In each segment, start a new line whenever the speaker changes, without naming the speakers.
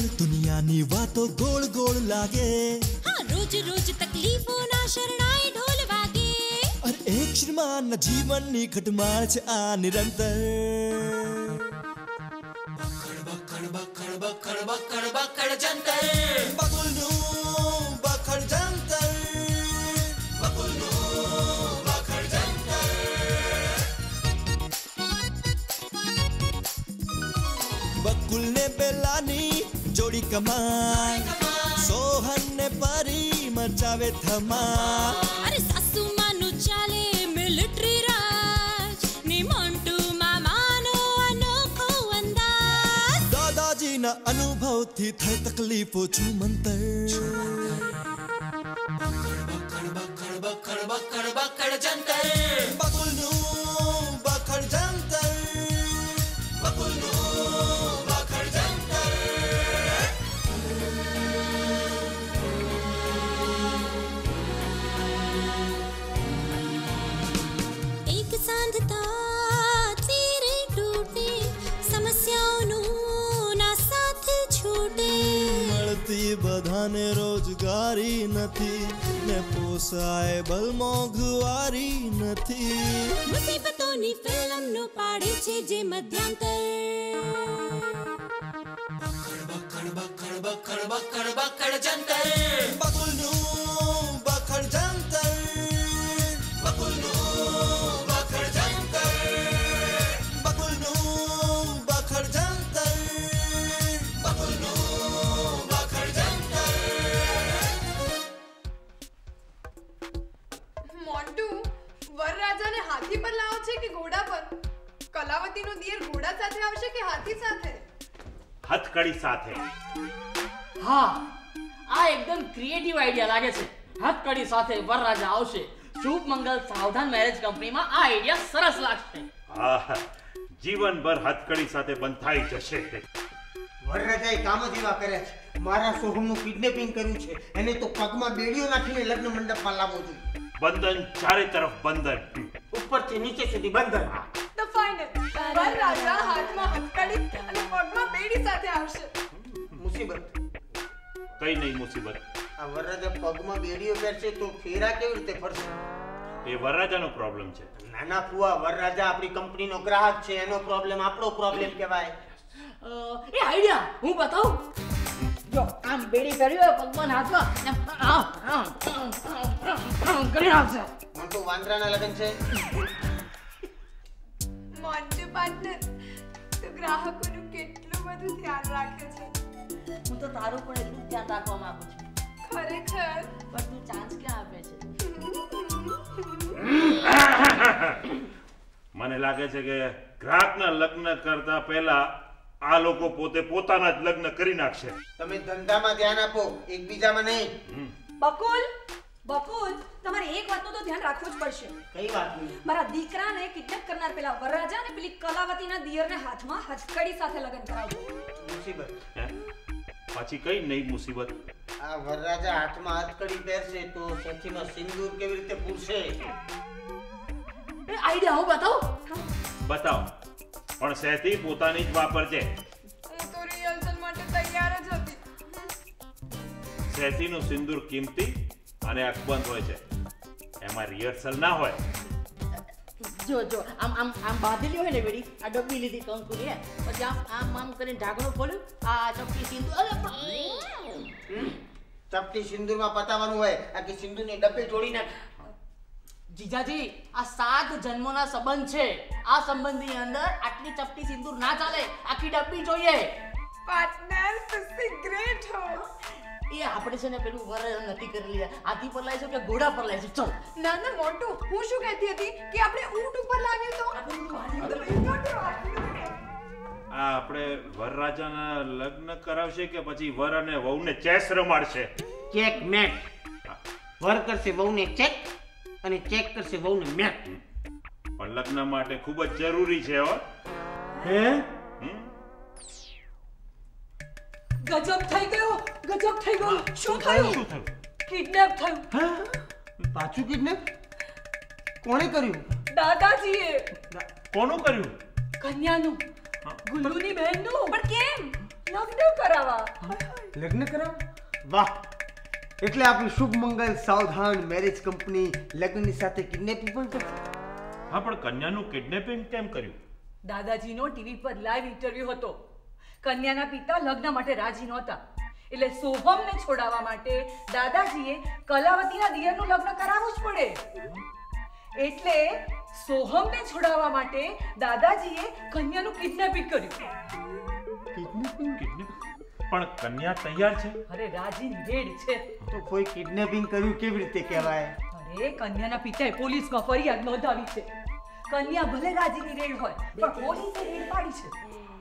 દુનિયાની વાતો ગોળ ગોળ લાગે.
હા રોજ રોજ તકલીફોના શરણાઈ ઢોલ વાગે.
અરે એક શ્રીમાનના જીવનની ઘટમાળ છે આ નિરંતર. બખડ બખડ બખડ બખડ બખડ જંતર. બકુલનું બખડ જંતર. બકુલનું બખડ જંતર. બકુલને બેલાની જોડી કમાલ. સોહનને પરી મચાવે ધમાલ.
અરે સાસુમાનું ચાલે મિલિટરી રાજ ને મોન્ટુ મામાનો અનોખો અંદાજ.
દાદાજીના અનુભવથી થઈ તકલીફો છુમંતર. બખડ બખડ બખડ બખડ બખડ જંતર. બકુલનું બખડ જંતર. બકુલનું બખડ જંતર.
એક સાંધતા તેરે ટૂટે સમસ્યાઓનું ના સાથ છૂટે.
મળતી બધાને રોજગારી નથી ને પોસાય ભલ મોંઘવારી નથી.
મુસીબતોની ફિલ્મનું પાડે છે જે મધ્યાંતર.
બખડ બખડ બખડ બખડ બખડ જંતર. બકુલનું બખડ જંતર. બકુલનું બખડ જંતર. બકુલનું બખડ જંતર. બકુલનું બખડ જંતર.
મોન્ટુ, વરરાજાને હાથી પર લાવો છે કે ઘોડા પર? કલાવતીનો દિયર ઘોડા સાથે આવશે કે હાથી સાથે?
હથકડી સાથે.
હા, આ એકદમ ક્રિએટિવ આઈડિયા લાગે છે. હથકડી સાથે વરરાજા આવશે. શુભ મંગલ સાવધાન મેરેજ કંપનીમાં આ આઈડિયા સરસ લાગશે.
હા, જીવનભર હથકડી સાથે બંધાઈ જશે.
વરરાજાએ કામ જ એવા કર્યા છે. મારા સોહમનું કિડનેપિંગ કર્યું છે. એને તો પગમાં બેડીઓ નાખીને લગ્ન મંડપમાં લાવવો જોઈએ.
બંધન ચારે તરફ બંધન.
ઉપરથી નીચે સુધી બંધન.
The final. વરરાજા હાથમાં હથકડી અને પગમાં બેડી સાથે આવશે.
મુસીબત.
કઈ નહીં મુસીબત.
આ વરરાજા પગમાં બેડીઓ પહેરશે તો ફેરા કેવી રીતે ફરશે?
એ વરરાજાનો પ્રોબ્લેમ છે.
નાના ફુવા, વરરાજા આપણી કંપનીનો ગ્રાહક છે. એનો પ્રોબ્લેમ આપણો પ્રોબ્લેમ કહેવાય.
એ આઈડિયા હું બતાવું. જો આમ બેડી પહેરી હોય પગમાં હાથમાં કરી નાખશે.
મોટું વાંદરાના લગન છે.
મોન્ટુ પાર્ટનર, તું ગ્રાહકોનું કેટલું બધું ધ્યાન રાખે છે.
હું તો તારું પણ એટલું જ ધ્યાન રાખવા માંગુ છું.
ખરેખર.
પણ તું ચાન્સ ક્યાં આપે છે?
મને લાગે છે કે ગ્રાહકના લગ્ન કરતા પહેલા આ લોકો પોતે પોતાના જ લગ્ન કરી નાખશે.
તમે ધંધામાં ધ્યાન આપો, એકબીજામાં નહીં.
બકુલ, બકુલ, તમારે એક વાતનું તો ધ્યાન રાખવું જ પડશે.
કઈ વાતનું?
મારા દીકરાને કિડનેપ કરનાર પેલા વરરાજા અને પેલી કલાવતીના દિયરને હાથમાં હથકડી સાથે લગ્ન કરાવજો.
મુસીબત.
પાછી કઈ નહીં મુસીબત.
આ વરરાજા હાથમાં હથકડી પહેરશે તો સેથીમાં સિંદૂર કેવી રીતે પૂરશે?
એ આઈડિયા હું બતાવું.
બતાવો, પણ સેથી પોતાની જ વાપરજે.
હું તો રિહર્સલ માટે તૈયાર જ હતી.
સેથીનું સિંદૂર કિંમતી અને અકબંધ હોય છે. એમાં રિહર્સલ ના હોય.
જો જો આમ આમ આમ બાંધેલી હોય ને બેડી, આ ડબ્બી લીધી કંકુની હે, પછી આમ આમ આમ કરીને ઢાંકણું ખોલ્યું, આ ચપટી સિંદૂર. અરે
ચપટી સિંદૂરમાં પતાવવાનું હોય. આખી સિંદૂરની ડબ્બી તોડી નાખ.
જીજાજી, આ 7 જન્મોના સંબંધ છે. આ સંબંધની અંદર આટલી ચપટી સિંદૂર ના ચાલે. આખી ડબ્બી જોઈએ.
પાર્ટનર, તું ગ્રેટ હો.
એ આપણે છે ને પેલું વરરાજા નક્કી કરી લીધા. હાથી પર લાવીશું કે ઘોડા પર લાવીશું? ચલ.
ના ના મોન્ટુ, હું શું કહેતી હતી કે આપણે ઊંટ ઉપર લાવીએ તો?
આ આપણે વરરાજાના લગ્ન કરાવશે કે પછી વર અને વહુને ચેસ રમાડશે?
Checkmate. વર કરશે વહુને ચેક અને ચેક કરશે વહુને મેટ.
પણ લગ્ન માટે ખૂબ જ જરૂરી છે હો.
હે?
ગજબ થઈ ગયો, ગજબ થઈ ગયું. શું થયું? કિડનેપ થયું.
પાછું કિડનેપ? કોણે કર્યું?
દાદાજીએ.
કોનું કર્યું?
કન્યાનું, ગુલ્લુની બહેનનું. પણ કેમ? લગ્ન કરાવવા.
લગ્ન કરાવ? વાહ, એટલે આપણી શુભ મંગલ સાવધાન મેરેજ કંપની લગ્નની સાથે કિડનેપિંગ પણ કરશે?
હા, પણ કન્યાનું કિડનેપિંગ કેમ કર્યું?
દાદાજીનો ટીવી પર લાઈવ ઇન્ટરવ્યુ હતો. કન્યાના પિતા લગ્ન માટે રાજી નહોતા, એટલે સોહમને છોડાવવા માટે દાદાજીએ કલાવતીના દિયરનું લગ્ન કરાવવું જ પડે. એટલે સોહમને છોડાવવા માટે દાદાજીએ કન્યાનું કિડનેપિંગ કર્યું.
કિડનેપિંગ? પણ કન્યા તૈયાર છે?
અરે રાજીની રેડ છે.
તો કોઈ કિડનેપિંગ કર્યું કેવી રીતે કહેવાય?
અરે કન્યાના પિતાએ પોલીસમાં ફરિયાદ નોંધાવી છે. કન્યા ભલે રાજીની રેડ હોય, પણ પોલીસે રેડ પાડી છે.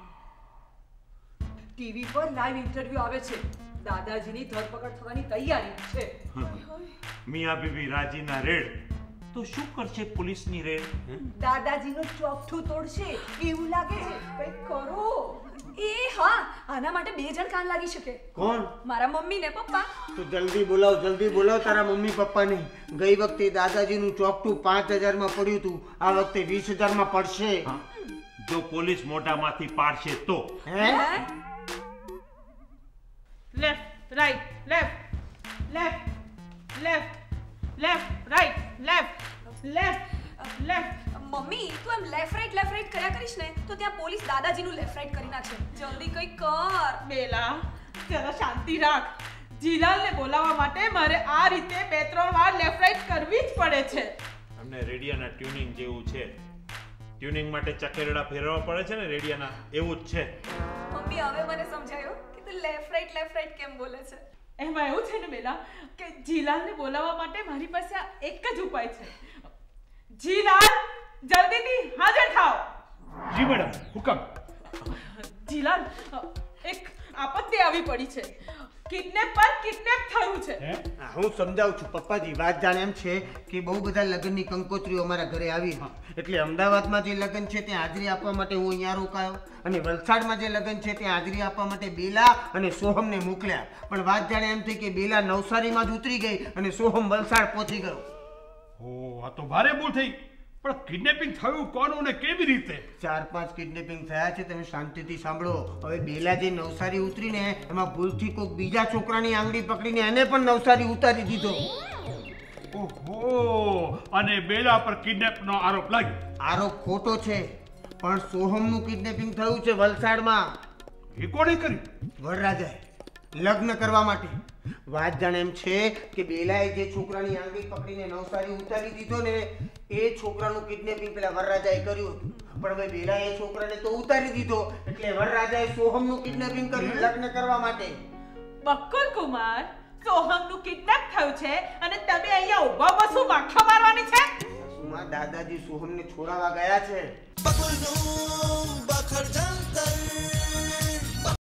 ટીવી પર લાઈવ ઇન્ટરવ્યુ આવે છે. દાદાજીની ધરપકડ થવાની તૈયારી છે.
મિયા બીબી રાજીના રેડ તો શું કરશે પોલીસની રેડ?
દાદાજીનું ચોકઠું તોડશે એવું લાગે છે. કંઈક કરો.
એ હા, આના માટે 2 જણ કાન લાગી શકે.
કોણ?
મારા મમ્મી ને પપ્પા.
તું જલ્દી બોલાવ તારા મમ્મી પપ્પાને. ગઈ વખતે દાદાજીનું ચોકઠું 5000 માં પડ્યું હતું, આ વખતે 20000 માં પડશે.
જો પોલીસ મોઢામાંથી પાડશે તો?
હે?
Left right left left left left right left left left.
મમ્મી તું એમ લેફ્ટ રાઈટ કર્યા કરીશ ને તો ત્યાં પોલીસ દાદાજીનું લેફ્ટ રાઈટ કરી નાખશે. જલ્દી કંઈક કર.
બેલા જરા શાંતિ રાખ. જીલાલને બોલાવવા માટે મારે આ રીતે 2-3 વાર લેફ્ટ રાઈટ કરવી જ પડે છે.
અમને રેડિયાના ટ્યુનિંગ જેવું છે. ટ્યુનિંગ માટે ચકેરડા ફેરવવા પડે છે ને રેડિયાના, એવું જ છે.
મમ્મી હવે મને સમજાયું કે તું લેફ્ટ રાઈટ કેમ બોલે છે.
એમાં એવું છે ને બેલા કે જીલાલને બોલાવવા માટે મારી પાસે આ એક જ ઉપાય છે. જીલાલ જલ્દીથી હાજર થાઓ.
જી મેડમ, હુકમ.
જીલાલ એક આપત્તિ આવી પડી છે. કિડનેપ થયું છે.
હું સમજાવું છું પપ્પાજી. વાત જાણે એમ છે કે બહુ બધા લગ્નની કંકોત્રીઓ અમારા ઘરે આવી, એટલે અમદાવાદમાં જે લગ્ન છે ત્યાં હાજરી આપવા માટે હું અહીંયા રોકાયો, અને વલસાડમાં જે લગ્ન છે ત્યાં હાજરી આપવા માટે બેલા અને સોહમને મોકલ્યા. પણ વાત જાણે એમ થઈ કે બેલા નવસારીમાં જ ઉતરી ગઈ અને સોહમ વલસાડ પહોંચી ગયો.
આ તો ભારે ભૂલ થઈ. પણ કિડનેપિંગ થયું કોનું ને કેવી રીતે?
4-5 કિડનેપિંગ થયા છે. તમે શાંતિથી સાંભળો. હવે બેલા જે નવસારી ઉતરીને એમાં ભૂલથી કોઈક બીજા છોકરાની આંગળી પકડીને એને પણ નવસારી ઉતારી દીધો.
ઓહો, અને બેલા પર કિડનેપનો આરોપ લાગ્યો.
આરોપ ખોટો છે, પણ સોહમનું કિડનેપિંગ થયું છે વલસાડમાં.
એ કોણે કર્યું?
વરરાજાએ લગ્ન કરવા માટે. વાત જાણે એમ છે કે બેલાએ જે છોકરાની આંગળી પકડીને નવસારી ઉતારી દીધો ને એ છોકરાનું કિડનેપિંગ પેલા વરરાજાએ કર્યું હતું. પણ હવે બેલાએ છોકરાને તો ઉતારી દીધો, એટલે વરરાજાએ સોહમનું કિડનેપિંગ કર્યું લગ્ન કરવા માટે.
બક્કુલ કુમાર, સોહમનું કિડનેપ થયું છે અને તમે અહીંયા ઊભા બસું માખા મારવાની છે?
સુમા, દાદાજી સોહમને છોડાવવા ગયા છે.
બકુલનું બખર જંતર